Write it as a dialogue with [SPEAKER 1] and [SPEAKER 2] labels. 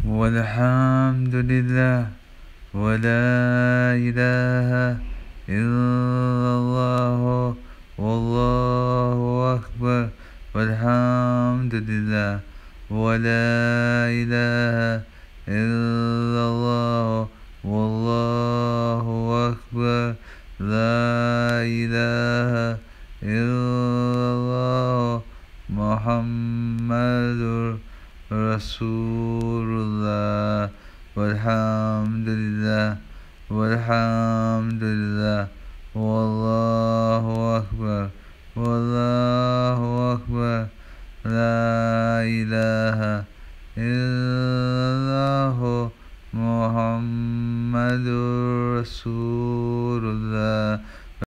[SPEAKER 1] والحمد لله ولا إله إلا الله والله أكبر والحمد لله ولا إله إلا الله والله أكبر لا إله إلا الله محمد رسول الله والحمد لله والحمد لله والله أكبر والله